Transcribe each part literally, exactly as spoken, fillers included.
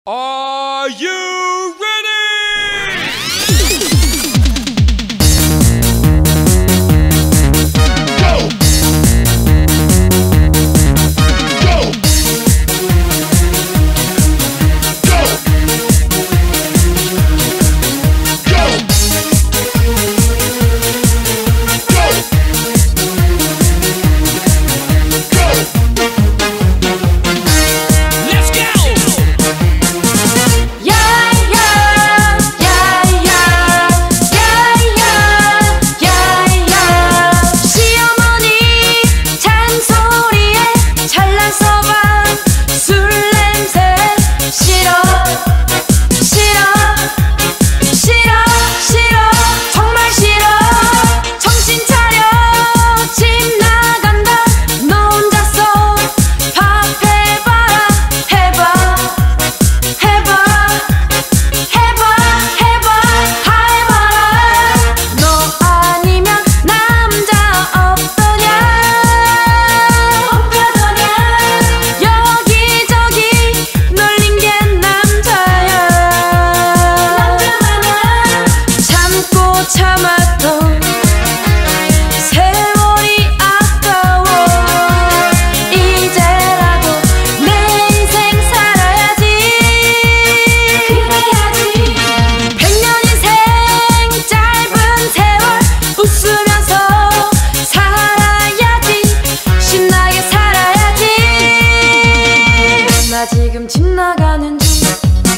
Are you ready? Go! Go! Go! Go! 나 지금 집 나가는 중.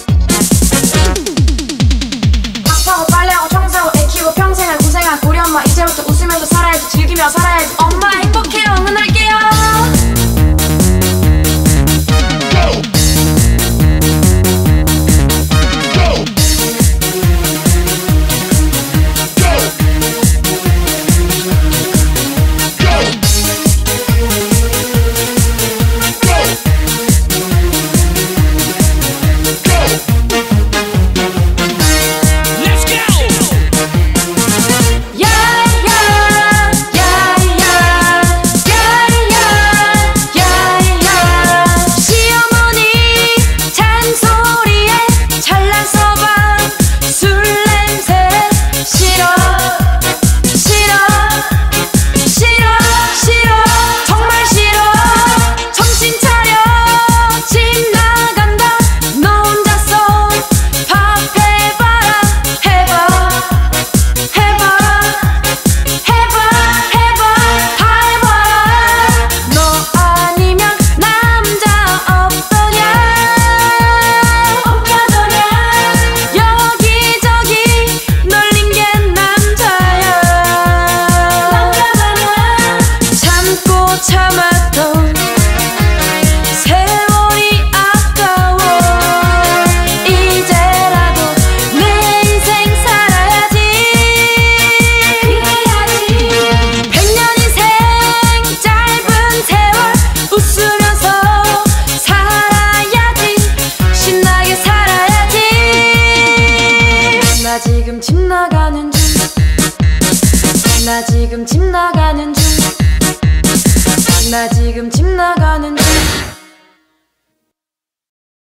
밥하고 빨래하고 청소하고 애 키우고 평생을 고생한 우리 엄마 이제부터 웃으면서 살아야지. 즐기며 살아야지. 엄마 행복해요. 응원할게요. 참았던 세월이 아까워. 이제라도 내 인생 살아야지. 그래야지. 백년 인생 짧은 세월 웃으면서 살아야지. 신나게 살아야지. 나 지금 집 나가는 중. 나 지금 집 나가는 중. 나 지금 집 나가는